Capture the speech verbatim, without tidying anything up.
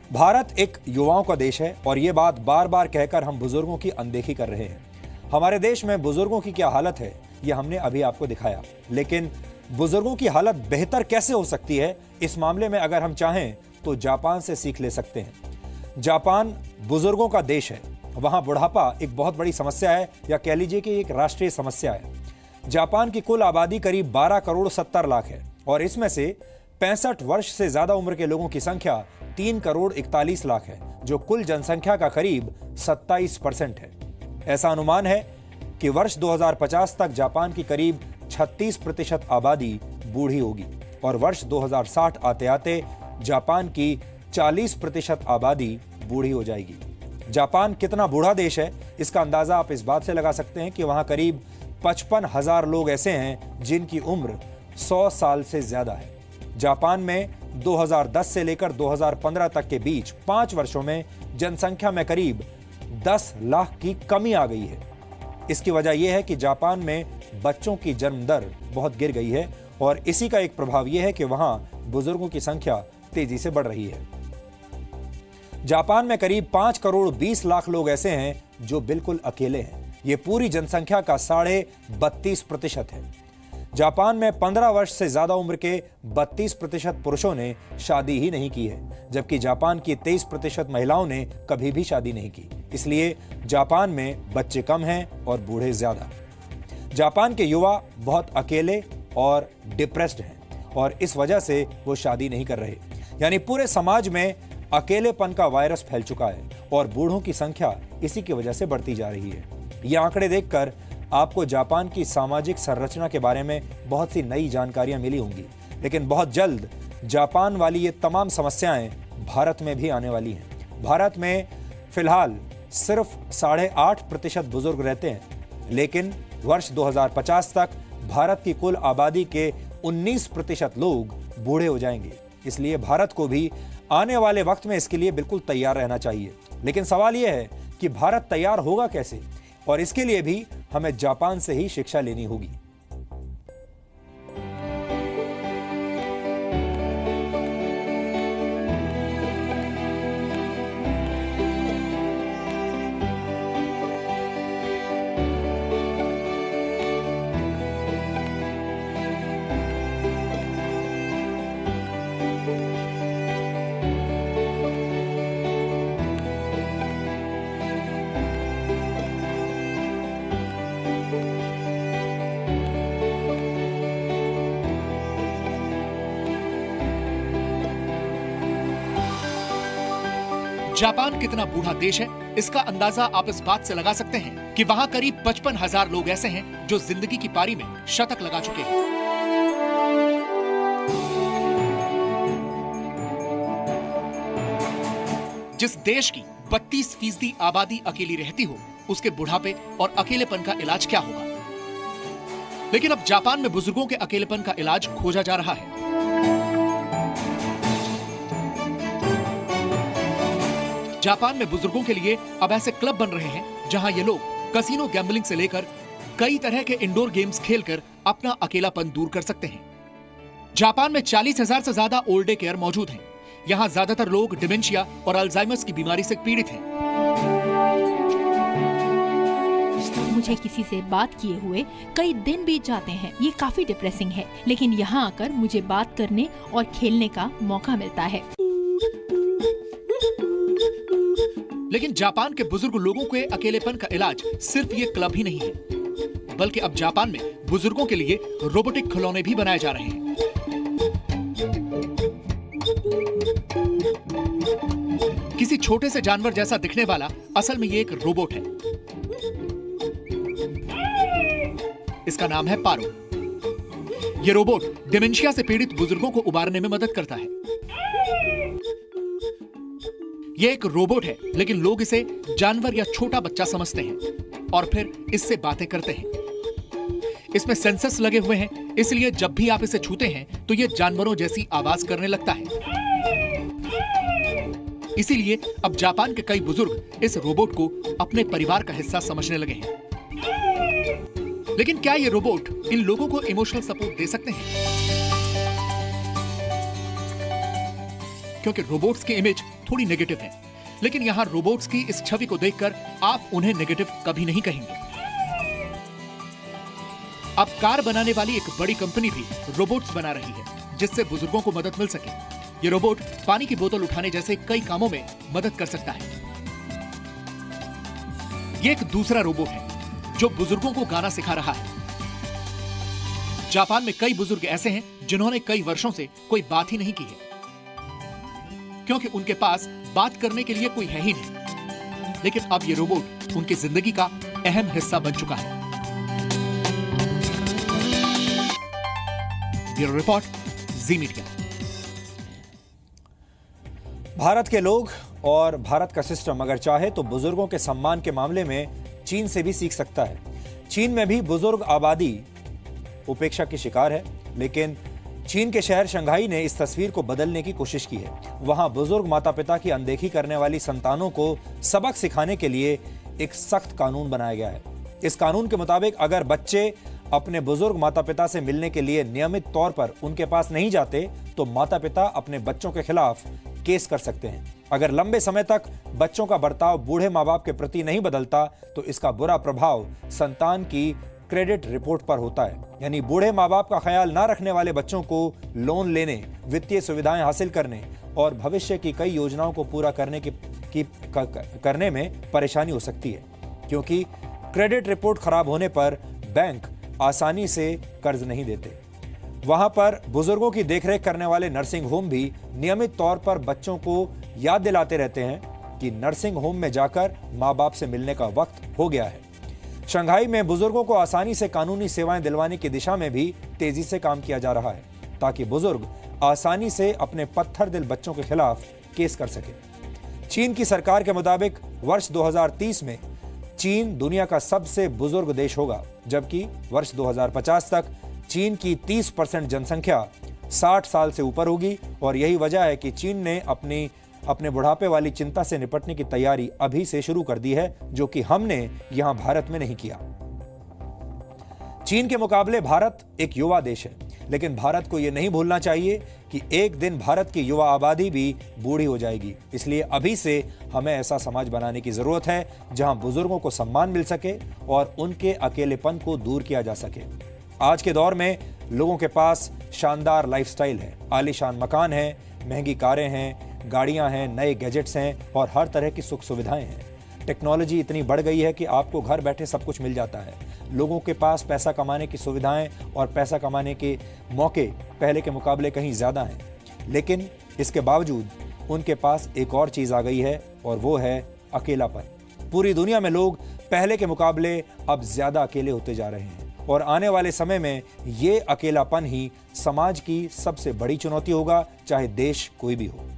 भारत एक युवाओं का देश है और ये बात बार बार कहकर हम बुजुर्गों की अनदेखी कर रहे हैं। हमारे देश में बुजुर्गों की क्या हालत है ये हमने अभी आपको दिखाया, लेकिन बुजुर्गों की हालत बेहतर कैसे हो सकती है, इस मामले में अगर हम चाहें तो जापान से सीख ले सकते हैं। जापान बुजुर्गों का देश है, वहां बुढ़ापा एक बहुत बड़ी समस्या है, या कह लीजिए कि एक राष्ट्रीय समस्या है। जापान की कुल आबादी करीब बारह करोड़ सत्तर लाख है और इसमें से पैंसठ वर्ष से ज्यादा उम्र के लोगों की संख्या तीन करोड़ इकतालीस लाख है, जो कुल जनसंख्या का करीब सत्ताईस परसेंट है। ऐसा अनुमान है कि वर्ष दो हज़ार पचास तक जापान की करीब छत्तीस प्रतिशत आबादी बूढ़ी होगी और वर्ष दो हज़ार साठ आते आते जापान की चालीस प्रतिशत आबादी बूढ़ी हो जाएगी। जापान कितना बूढ़ा देश है, इसका अंदाजा आप इस बात से लगा सकते हैं कि वहां करीब पचपन हजार लोग ऐसे हैं जिनकी उम्र सौ साल से ज्यादा है। जापान में दो हज़ार दस से लेकर दो हज़ार पंद्रह तक के बीच पांच वर्षों में जनसंख्या में करीब दस लाख की कमी आ गई है। इसकी वजह यह है कि जापान में बच्चों की जन्म दर बहुत गिर गई है और इसी का एक प्रभाव यह है कि वहां बुजुर्गों की संख्या तेजी से बढ़ रही है। जापान में करीब पांच करोड़ बीस लाख लोग ऐसे हैं जो बिल्कुल अकेले हैं। ये पूरी जनसंख्या का साढ़े बत्तीस प्रतिशत है। जापान में पंद्रह वर्ष से ज्यादा उम्र के बत्तीस प्रतिशत पुरुषों ने शादी ही नहीं की है, जबकि जापान की तेईस प्रतिशत महिलाओं ने कभी भी शादी नहीं की। इसलिए जापान में बच्चे कम हैं और बूढ़े ज्यादा। जापान के युवा बहुत अकेले और डिप्रेस्ड हैं और इस वजह से वो शादी नहीं कर रहे। यानी पूरे समाज में अकेलेपन का वायरस फैल चुका है और बूढ़ों की संख्या इसी की वजह से बढ़ती जा रही है। ये आंकड़े देखकर आपको जापान की सामाजिक संरचना के बारे में बहुत सी नई जानकारियां मिली होंगी, लेकिन बहुत जल्द जापान वाली ये तमाम समस्याएं भारत में भी आने वाली हैं। भारत में फिलहाल सिर्फ साढ़े आठ प्रतिशत बुजुर्ग रहते हैं, लेकिन वर्ष दो हज़ार पचास तक भारत की कुल आबादी के उन्नीस प्रतिशत लोग बूढ़े हो जाएंगे। इसलिए भारत को भी आने वाले वक्त में इसके लिए बिल्कुल तैयार रहना चाहिए। लेकिन सवाल यह है कि भारत तैयार होगा कैसे, और इसके लिए भी हमें जापान से ही शिक्षा लेनी होगी। जापान कितना बूढ़ा देश है, इसका अंदाजा आप इस बात से लगा सकते हैं कि वहाँ करीब पचपन हजार लोग ऐसे हैं जो जिंदगी की पारी में शतक लगा चुके हैं। जिस देश की बत्तीस फीसदी आबादी अकेली रहती हो, उसके बुढ़ापे और अकेलेपन का इलाज क्या होगा? लेकिन अब जापान में बुजुर्गों के अकेलेपन का इलाज खोजा जा रहा है। जापान में बुजुर्गों के लिए अब ऐसे क्लब बन रहे हैं जहां ये लोग कसिनो गैम्बलिंग से लेकर कई तरह के इंडोर गेम्स खेलकर अपना अकेलापन दूर कर सकते हैं। जापान में चालीस हजार से ज्यादा ओल्ड डे केयर मौजूद हैं। यहां ज्यादातर लोग डिमेंशिया और अल्जाइमर्स की बीमारी से पीड़ित हैं। मुझे किसी से बात किए हुए कई दिन बीत जाते हैं। ये काफी डिप्रेसिंग है, लेकिन यहाँ आकर मुझे बात करने और खेलने का मौका मिलता है। लेकिन जापान के बुजुर्ग लोगों के अकेलेपन का इलाज सिर्फ ये क्लब ही नहीं है, बल्कि अब जापान में बुजुर्गों के लिए रोबोटिक खिलौने भी बनाए जा रहे हैं। किसी छोटे से जानवर जैसा दिखने वाला असल में ये एक रोबोट है। इसका नाम है पारो। ये रोबोट डिमेंशिया से पीड़ित बुजुर्गों को उबारने में मदद करता है। यह एक रोबोट है, लेकिन लोग इसे जानवर या छोटा बच्चा समझते हैं और फिर इससे बातें करते हैं। इसमें सेंसर्स लगे हुए हैं, इसलिए जब भी आप इसे छूते हैं तो यह जानवरों जैसी आवाज करने लगता है। इसीलिए अब जापान के कई बुजुर्ग इस रोबोट को अपने परिवार का हिस्सा समझने लगे हैं। लेकिन क्या ये रोबोट इन लोगों को इमोशनल सपोर्ट दे सकते हैं? क्योंकि रोबोट्स की इमेज थोड़ी नेगेटिव है, लेकिन यहाँ रोबोट्स की इस छवि को देखकर आप उन्हें नेगेटिव कभी नहीं कहेंगे। अब कार बनाने वाली एक बड़ी कंपनी भी रोबोट्स बना रही है, जिससे बुजुर्गों को मदद मिल सके। ये रोबोट पानी की बोतल उठाने जैसे कई कामों में मदद कर सकता है। ये एक दूसरा रोबोट है जो बुजुर्गों को गाना सिखा रहा है। जापान में कई बुजुर्ग ऐसे हैं जिन्होंने कई वर्षों से कोई बात ही नहीं की है, क्योंकि उनके पास बात करने के लिए कोई है ही नहीं। लेकिन अब ये रोबोट उनकी जिंदगी का अहम हिस्सा बन चुका है। Bureau report, Zee media. Bharat के लोग और भारत का सिस्टम अगर चाहे तो बुजुर्गों के सम्मान के मामले में चीन से भी सीख सकता है। चीन में भी बुजुर्ग आबादी उपेक्षा की शिकार है, लेकिन चीन के शहर शंघाई ने इस तस्वीर को बदलने की कोशिश की है। वहां बुजुर्ग माता पिता की अनदेखी करने वाली संतानों को सबक सिखाने के लिए एक सख्त कानून बनाया गया है। इस कानून के मुताबिक अगर बच्चे अपने बुजुर्ग माता पिता से मिलने के लिए नियमित तौर पर उनके पास नहीं जाते तो माता पिता अपने बच्चों के खिलाफ केस कर सकते हैं। अगर लंबे समय तक बच्चों का बर्ताव बूढ़े माँ बाप के प्रति नहीं बदलता तो इसका बुरा प्रभाव संतान की क्रेडिट रिपोर्ट पर होता है। यानी बूढ़े माँ बाप का ख्याल न रखने वाले बच्चों को लोन लेने, वित्तीय सुविधाएं हासिल करने और भविष्य की कई योजनाओं को पूरा करने की, की क, करने में परेशानी हो सकती है, क्योंकि क्रेडिट रिपोर्ट खराब होने पर बैंक आसानी से कर्ज नहीं देते। वहां पर बुजुर्गों की देखरेख करने वाले नर्सिंग होम भी नियमित तौर पर बच्चों को याद दिलाते रहते हैं कि नर्सिंग होम में जाकर माँ बाप से मिलने का वक्त हो गया है। शंघाई में बुजुर्गों को आसानी से कानूनी सेवाएं दिलवाने की दिशा में भी तेजी से काम किया जा रहा है, ताकि बुजुर्ग आसानी से अपने पत्थर दिल बच्चों के खिलाफ केस कर सके। चीन की सरकार के मुताबिक वर्ष दो हज़ार तीस में चीन दुनिया का सबसे बुजुर्ग देश होगा, जबकि वर्ष दो हज़ार पचास तक चीन की तीस परसेंट जनसंख्या साठ साल से ऊपर होगी। और यही वजह है कि चीन ने अपनी अपने बुढ़ापे वाली चिंता से निपटने की तैयारी अभी से शुरू कर दी है, जो कि हमने यहां भारत में नहीं किया। चीन के मुकाबले भारत एक युवा देश है, लेकिन भारत को यह नहीं भूलना चाहिए कि एक दिन भारत की युवा आबादी भी बूढ़ी हो जाएगी। इसलिए अभी से हमें ऐसा समाज बनाने की जरूरत है जहां बुजुर्गों को सम्मान मिल सके और उनके अकेलेपन को दूर किया जा सके। आज के दौर में लोगों के पास शानदार लाइफस्टाइल है, आलीशान मकान है, महंगी कारें हैं, गाड़ियां हैं, नए गैजेट्स हैं और हर तरह की सुख सुविधाएं हैं। टेक्नोलॉजी इतनी बढ़ गई है कि आपको घर बैठे सब कुछ मिल जाता है। लोगों के पास पैसा कमाने की सुविधाएं और पैसा कमाने के मौके पहले के मुकाबले कहीं ज्यादा हैं, लेकिन इसके बावजूद उनके पास एक और चीज आ गई है और वो है अकेलापन। पूरी दुनिया में लोग पहले के मुकाबले अब ज्यादा अकेले होते जा रहे हैं और आने वाले समय में ये अकेलापन ही समाज की सबसे बड़ी चुनौती होगा, चाहे देश कोई भी हो।